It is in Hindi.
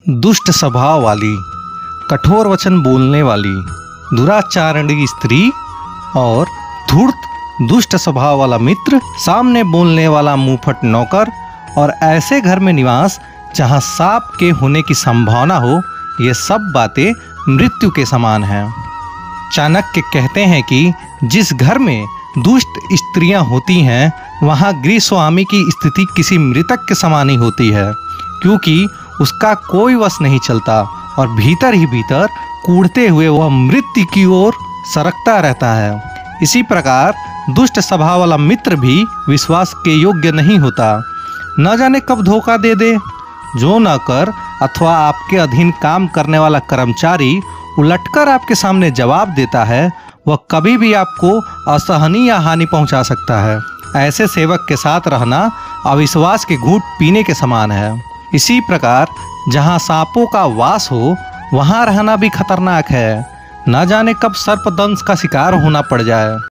दुष्ट स्वभाव वाली, कठोर वचन बोलने वाली, दुराचारणी स्त्री और धूर्त दुष्ट स्वभाव वाला मित्र, सामने बोलने वाला मुंहफट नौकर और ऐसे घर में निवास जहां सांप के होने की संभावना हो, ये सब बातें मृत्यु के समान हैं। चाणक्य कहते हैं कि जिस घर में दुष्ट स्त्रियां होती हैं वहां गृह स्वामी की स्थिति किसी मृतक के समान ही होती है, क्योंकि उसका कोई वश नहीं चलता और भीतर ही भीतर कूढ़ते हुए वह मृत्यु की ओर सरकता रहता है। इसी प्रकार दुष्ट स्वभाव वाला मित्र भी विश्वास के योग्य नहीं होता। न जाने कब धोखा दे दे। जो नौकर अथवा आपके अधीन काम करने वाला कर्मचारी उलटकर आपके सामने जवाब देता है, वह कभी भी आपको असहनीय या हानि पहुंचा सकता है। ऐसे सेवक के साथ रहना अविश्वास के घूंट पीने के समान है। इसी प्रकार जहां सांपों का वास हो वहां रहना भी खतरनाक है। न जाने कब सर्पदंश का शिकार होना पड़ जाए।